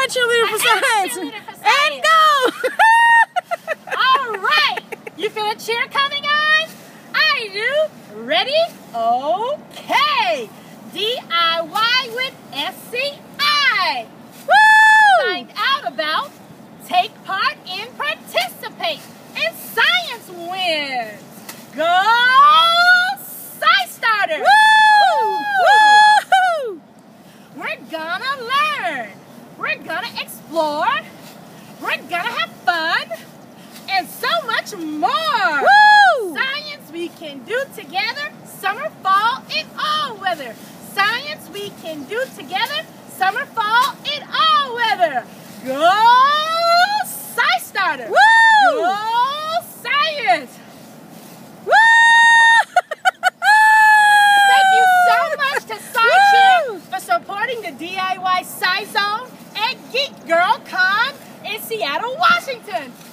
a cheerleader for science. And go! All right. You feel a cheer coming on? I do. Ready? Okay. DIY with SCI. Woo! Find out about, take part and participate, and science wins. Go SciStarter! Woo! Woo! We're gonna learn. We're gonna explore. We're gonna have fun. And so much more. Woo! Science we can do together, summer, fall, and all weather. Science we can do together, summer, fall, and all weather. Go SciStarter! Woo! Go science! Woo! Thank you so much to SciCheer for supporting the DIYSciZone at Geek Girl Con in Seattle, Washington.